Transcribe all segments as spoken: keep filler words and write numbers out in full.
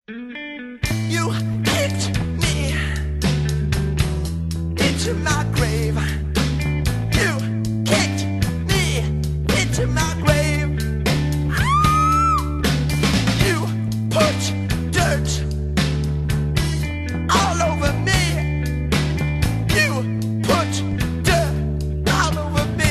You kicked me into my grave. You kicked me into my grave. You put dirt all over me. You put dirt all over me.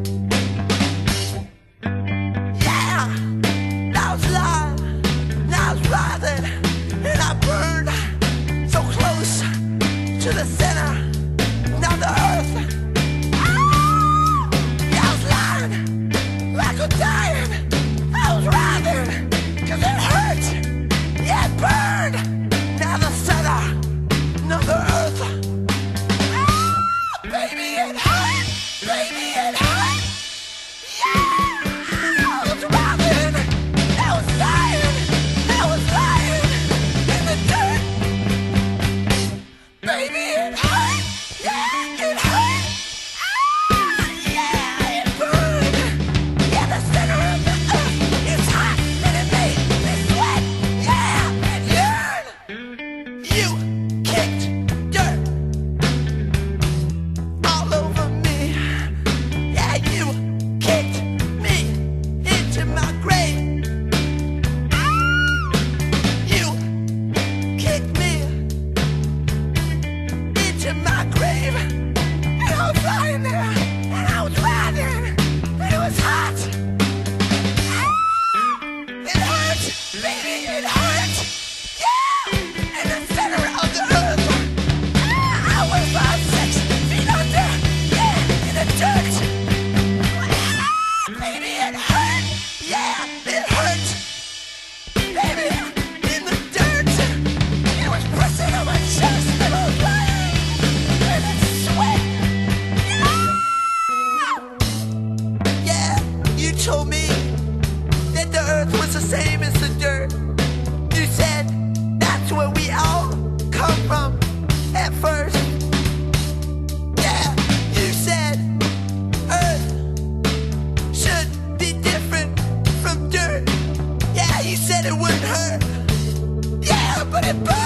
Yeah, I was lying, I was writhing, and I burned so close to the center. Now the earth. Ah! Yeah, I was lying like a dying. I was writhing 'cause it hurt. Yeah, it burned. Now the center. Now the earth. Ah! Baby, it hurt. Baby, it hurt. Yeah, I was writhing. I was dying. I was lying in the dirt. Baby, it hurt. Yeah, it hurt. Ah, yeah, it burned. Yeah, the center of the earth is hot and it made me sweat. Yeah, and yearn. You kicked dirt all over me. Yeah, you kicked me into my grave. You kicked me into my grave. And I was lying there, and I was writhing, and it was hot. It hurt, baby, it hurt. Yeah, in the center of the earth. I was about six feet under, yeah, in the dirt. Baby, it hurt. Yeah, it hurt. Baby, in the dirt. It was pressing on my chest, and I was lying. And it sweat. Yeah, you told me that the earth was the same as the dirt. You said that's where we all come from at first. Yeah, you said earth should be different from dirt. Yeah, you said it wouldn't hurt. Yeah, but it burns.